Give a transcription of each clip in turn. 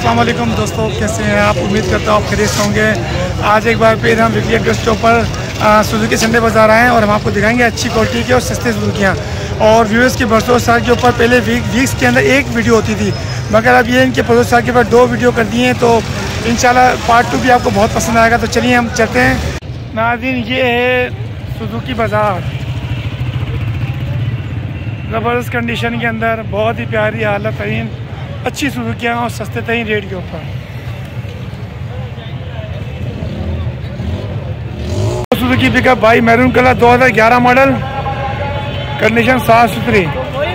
अस्सलाम वालेकुम दोस्तों, कैसे हैं आप? उम्मीद करता हूँ आप खरीद होंगे। आज एक बार फिर हम वीकली अपडेट स्टॉप पर सुजुकी संडे बाज़ार आए हैं और हम आपको दिखाएंगे अच्छी क्वालिटी की और सस्ती सुजुकियाँ। और व्यूअर्स की बरसों साल के ऊपर पहले वीक्स के अंदर एक वीडियो होती थी, मगर अब ये इनके 50 साल के बाद 2 वीडियो कर दिए हैं, तो इंशाल्लाह पार्ट 2 भी आपको बहुत पसंद आएगा। तो चलिए हम चलते हैं। नाज़रीन, ये है सुजुकी बाज़ार, ज़बरदस्त कंडीशन के अंदर, बहुत ही प्यारी हालत तरीन अच्छी सुजुकियाँ और सस्ते तरीन रेट के ऊपर। सुजुकी पिकअप भाई, मैरून कलर, 2011 मॉडल, कंडीशन साफ सुथरी।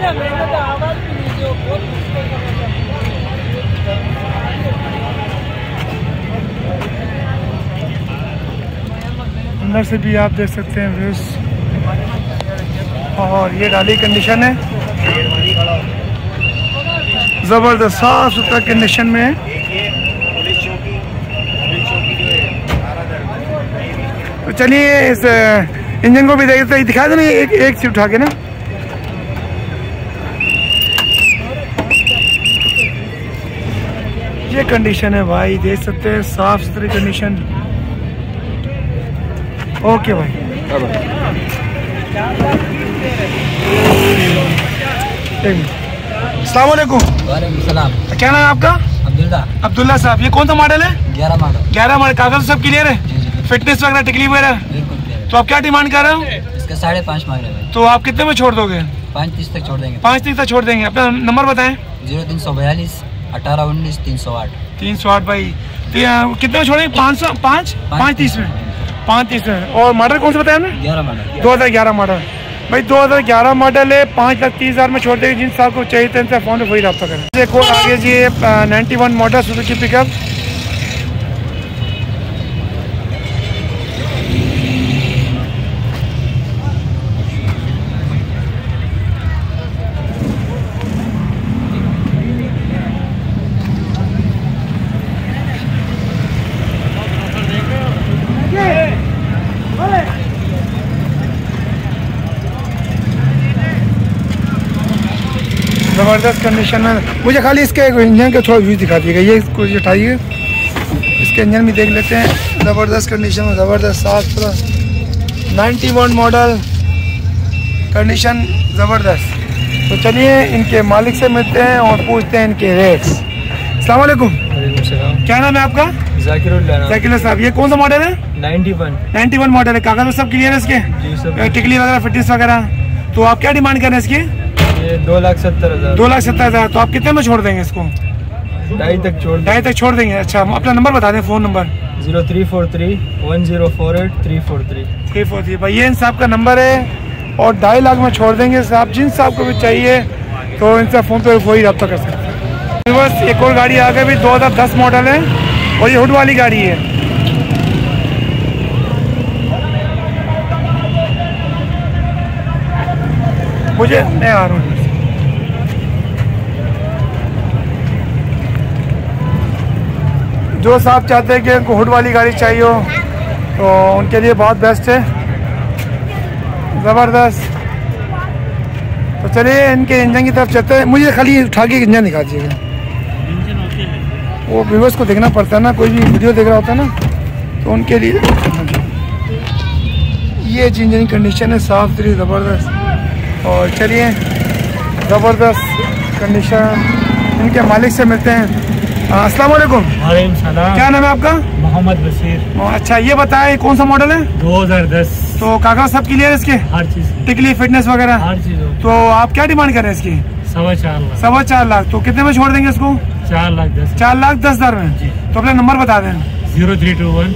अंदर से भी आप देख सकते हैं व्यूज, और ये डाली कंडीशन है, जबरदस्त साफ सुथरा कंडीशन में है। तो चलिए इस इंजन को भी देखते, दिखा देना एक सीट उठा के ना। ये कंडीशन है भाई, देख सकते हैं साफ सुथरी कंडीशन। ओके भाई, अस्सलाम वालेकुम। वालेकुम सलाम। क्या नाम है आपका? अब्दुल्ला साहब। ये कौन सा मॉडल है? 11 मॉडल। कागज सब क्लियर है? फिटनेस वगैरह, टिकली वगैरह? तो आप क्या डिमांड कर रहे हो? इसका 5.5 मांग रहे हैं। तो आप कितने में छोड़ दोगे? 5:30 तक छोड़ देंगे। 5:30 तक छोड़ देंगे। अपना नंबर बताएं। 0342 1819 308। 308 भाई। तो कितने में छोड़ेंगे? 530 में। 530 में। और मॉडल कौन सा बताया आपने? 11 मॉडल। 2011 मॉडल भाई, 2011 मॉडल है। 5,30,000 में छोड़ देंगे। जिन साल को चाहिए तो इनसे फ़ोन पे वही रब्ता करें। देखो आगे जी 91 मॉडल सुजुकी पिकअप, ज़बरदस्त कंडीशन में। मुझे खाली इसके इंजन का थोड़ा व्यू दिखा दीजिएगा, ये कुछ उठाइए, इसके इंजन भी देख लेते हैं। ज़बरदस्त कंडीशन में, ज़बरदस्त साफ सुथरा 91 मॉडल, कंडीशन ज़बरदस्त। तो चलिए इनके मालिक से मिलते हैं और पूछते हैं इनके रेट्स। अस्सलाम वालेकुम। क्या नाम है आपका? जाकिर साहब। ये कौन सा मॉडल है? 91 मॉडल है। कागज सब क्लियर है इसके? टिकली वगैरह, फिटनेस वगैरह? तो आप क्या डिमांड कर रहे हैं इसकी? 2,70,000। 2,70,000। तो आप कितने में छोड़ देंगे इसको? 2.5 तक छोड़ देंगे। अच्छा, अपना नंबर बता दें, फ़ोन नंबर। 0343 1048 343। 343 भाई, ये इन साहब का नंबर है। और 2.5 लाख में छोड़ देंगे साहब। जिन साहब को भी चाहिए तो इनसे फ़ोन पे वही रब्ता कर सकते हैं। बस एक और गाड़ी आगे भी 2010 मॉडल है, और ये हुड वाली गाड़ी है। मुझे मैं आ रहा हूँ। जो साहब चाहते हैं कि उनको हुड वाली गाड़ी चाहिए हो तो उनके लिए बहुत बेस्ट है, ज़बरदस्त। तो चलिए इनके इंजन की तरफ चलते हैं। मुझे खाली उठा के इंजन दिखा दीजिएगा, वो व्यूअर्स को देखना पड़ता है ना, कोई भी वीडियो देख रहा होता है ना, तो उनके लिए। ये इंजन की कंडीशन है साफ सुथरी, ज़बरदस्त। और चलिए ज़बरदस्त कंडीशन, इनके मालिक से मिलते हैं। अस्सलाम वालेकुम। वालेकुम सलाम। क्या नाम है आपका? मोहम्मद बशीर। अच्छा, ये बताएं कौन सा मॉडल है? 2010। तो कागज सब क्लियर है इसके? हर चीज, टिकली, फिटनेस वगैरह? हर चीज। तो आप क्या डिमांड कर रहे हैं इसकी? 4.25 लाख। 4.25 लाख। तो कितने में छोड़ देंगे इसको? 4,10,000। 4,10,000 में। तो अपना नंबर बता दें। 0321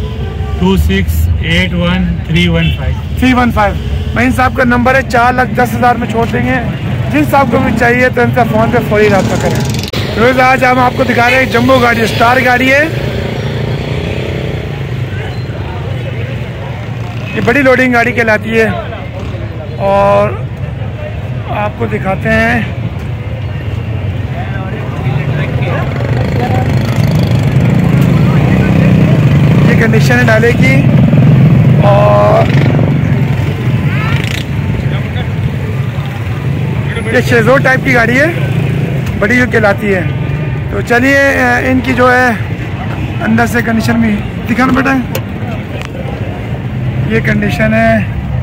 2681 315। भाई इन साहब का नंबर है, 4,10,000 में छोड़ देंगे। जिन साहब को भी चाहिए तो इनसे फ़ोन पे फौरी रब्ता करें। रोज़ आज हम आपको दिखा रहे हैं जंबो गाड़ी, स्टार गाड़ी है। ये बड़ी लोडिंग गाड़ी कहलाती है। और आपको दिखाते हैं, ये कंडीशन है डाले की। और ये शेजो टाइप की गाड़ी है, बड़ी जो कहलाती है। तो चलिए इनकी जो है अंदर से कंडीशन भी दिखाना बेटा। ये कंडीशन है,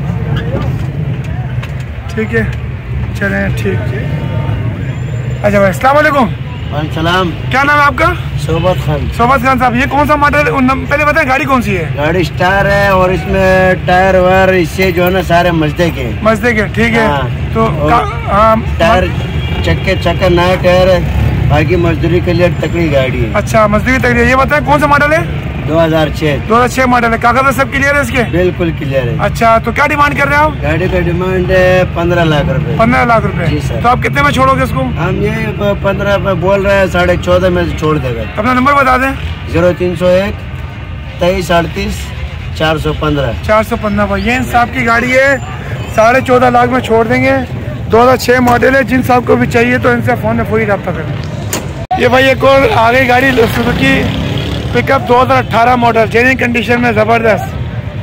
ठीक है, चलें ठीक। अच्छा भाई अस्सलाम वालेकुम। सलाम। क्या नाम है आपका? सोबत खान। सोबत खान साहब, ये कौन सा मॉडल पहले बताएं, गाड़ी कौन सी है? गाड़ी स्टार है और इसमें टायर वायर इससे जो है ना सारे मजदे के ठीक है। हाँ। तो टायर चक्के नया टायर है, बाकी मजदूरी के लिए तकड़ी गाड़ी है। अच्छा मजदूरी तकड़ी। ये बताएं कौन सा मॉडल है? 2006 मॉडल है। कागज सब क्लियर है इसके? बिल्कुल क्लियर है। अच्छा तो क्या डिमांड कर रहे हो? गाड़ी का डिमांड है 15 लाख रुपए। 15 लाख रुपए। जी सर। तो आप कितने में छोड़ोगे इसको? हम ये 15 पे बोल रहे हैं, 14.5 में से छोड़ देगा। अपना नंबर बता दें। 0301 23 38 415। 415 भाई, ये साहब की गाड़ी है, 14.5 लाख में छोड़ देंगे। 2006 मॉडल है। जिन साहब को भी चाहिए तो इनसे फोन में पूरी रब्ता करें। ये भाई एक और आ गई गाड़ी Suzuki pickup 2018 model, genuine condition में, जबरदस्त।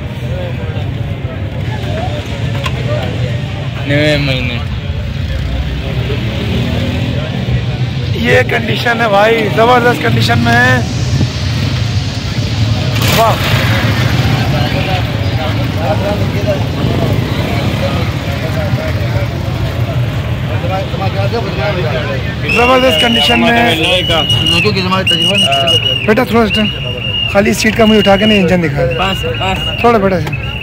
9 महीने ये कंडीशन है भाई, जबरदस्त कंडीशन में है। वाह, जबरदस्त कंडीशन में है बेटा। थोड़ा खाली सीट का मुझे उठा के नहीं इंजन दिखा थोड़ा बेटा।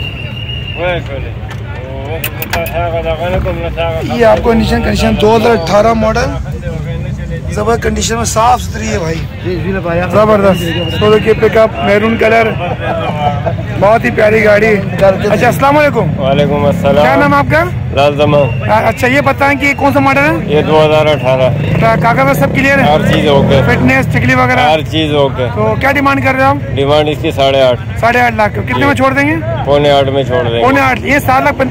ये आपको कंडीशन 2018 मॉडल, जबरदस्त कंडीशन में, साफ सुथरी है भाई, जबरदस्त। तो देखिए पिकअप मैरून कलर, बहुत ही प्यारी गाड़ी। अच्छा अस्सलाम वालेकुम। वालेकुम अस्सलाम। क्या नाम है आपका? लाजमा। अच्छा ये बताएं कि कौन सा मॉडल है? ये 2018। कागज सब क्लियर है? हर चीज ओके, फिटनेस टिकली वगैरह हर चीज ओके। तो क्या डिमांड कर रहे हो आप? डिमांड इसकी 8.5। 8.5 लाख। कितने में छोड़ देंगे? 7.25 में छोड़ देंगे। 7.25। ये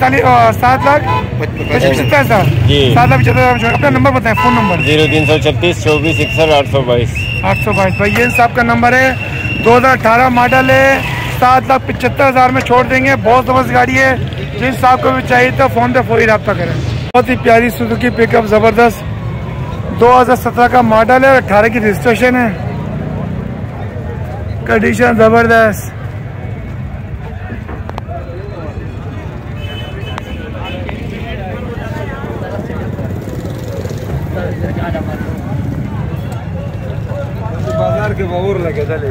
7,75,000 जी। 7,75,000। अपना नंबर बताएं, फोन नंबर। 0336 24 61 822। 822 भाई, ये साहब का नंबर है। 2018 मॉडल है, 7,75,000 में छोड़ देंगे। बहुत जबरदस्त गाड़ी है, जिन साहब को भी चाहिए तो फोन पे फौरी रब्ता करें। बहुत ही प्यारी सुजुकी पिकअप, जबरदस्त। 2017 का मॉडल है, 18 की रजिस्ट्रेशन है, कंडीशन जबरदस्त। बाजार के बाबूर लगे चले।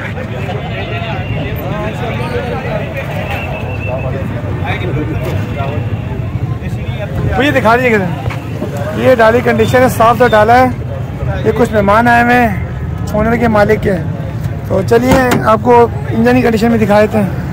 मुझे दिखा दीजिए किधर। ये डाली कंडीशन है, साफ तो डाला है। ये कुछ मेहमान आए हुए हैं, ओनर के मालिक के। तो चलिए आपको इंजन की कंडीशन में दिखा देते हैं।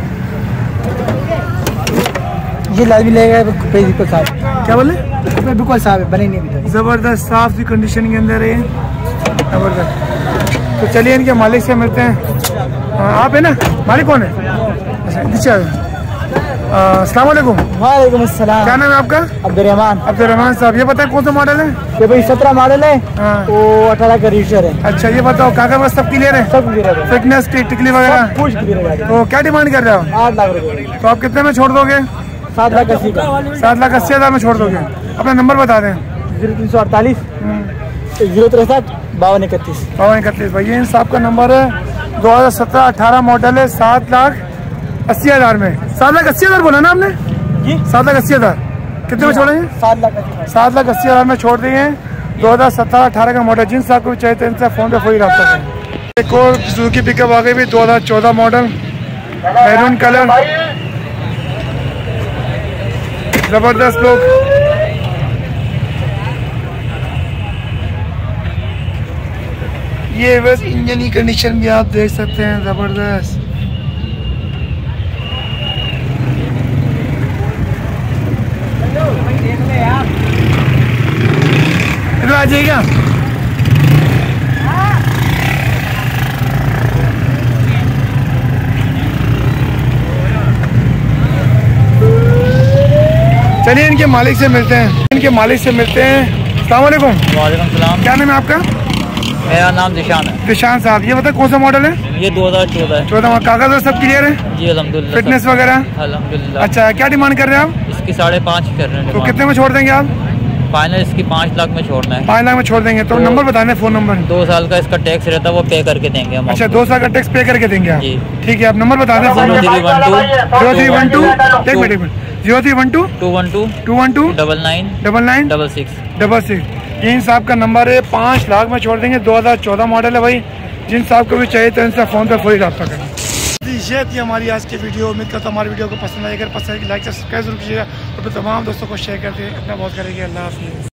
ये लाइव लेगा बिल्कुल साफ। क्या बोले? बिल्कुल साफ है, बनी नहीं। ज़बरदस्त साफ सी कंडीशन के अंदर है, ज़बरदस्त। तो चलिए इनके मालिक से मिलते हैं। आप है ना, मालिक कौन है? अच्छा नीचे आ जाओ। अस्सलाम वालेकुम। वालेकुम अस्सलाम। क्या नाम है आपका? अब्दुर्रहमान साहब। ये बताएं कौन सा मॉडल है? ये भाई 17 मॉडल है। हाँ। वो 18 का रजिस्टर है। अच्छा ये बताओ कागज सब क्लियर है? सब क्लियर है, फिटनेस टिकली वगैरह कुछ क्लियर है। तो क्या डिमांड कर रहे हो? 8 लाख रुपए। तो आप कितने में छोड़ दोगे? 7,80,000 का। 7,80,000 में छोड़ दोगे। अपना नंबर बता दें। 0348 063 5231। 5231 भैया इन साहब का नंबर है। 2017-18 मॉडल है, 7,80,000 में। 7,80,000 बोला ना आपने जी? 7,80,000 कितने में छोड़ेंगे? 7,80,000 में छोड़ देंगे। 2017-18 का मॉडल, जिन साहब को भी चाहिए इनसे फोन पे कोई रब्ता करें। एक और सुजुकी पिकअप आ गई भी, 2014 मॉडल, मैरून कलर, जबरदस्त लोग। ये बस इंजन की कंडीशन भी आप देख सकते हैं, जबरदस्त। इधर आ जाइएगा। चलिए इनके मालिक से मिलते हैं। अस्सलाम वालेकुम। वालेकुम सलाम। क्या नाम है आपका? मेरा नाम दिशान है। दिशान साहब, ये बताए कौन सा मॉडल है? ये 2014 है। 14 कागज सब क्लियर है? जी अल्हम्दुलिल्लाह। फिटनेस वगैरह? अल्हम्दुलिल्लाह। अच्छा क्या डिमांड कर रहे हैं आप? इसकी 5.5 कर रहे हैं। तो कितने में छोड़ देंगे आप? फाइनल इसकी 5 लाख में छोड़ना है। 5 लाख में छोड़ देंगे। तो नंबर बताने फ़ोन नंबर। 2 साल का इसका टैक्स रहता है, वो पे करके देंगे हम। अच्छा 2 साल का टैक्स पे करके देंगे आप? जी ठीक है, आप नंबर बता दें। 0312 एक मिनट 0312 212 212 99 99 66। ये इन साहब का नंबर है। 5 लाख में छोड़ देंगे। 2014 मॉडल है भाई। जिन साहब को भी चाहिए तो इनसे फ़ोन पर फौरी रब्ता करें। ये थी हमारी आज की वीडियो। उम्मीद करता हूँ हमारी वीडियो को पसंद आए। अगर पसंद है लाइक सब्सक्राइब जरूर कीजिएगा और तमाम दोस्तों को शेयर कर दें। अपना बहुत करेंगे। अल्लाह हाफिज़।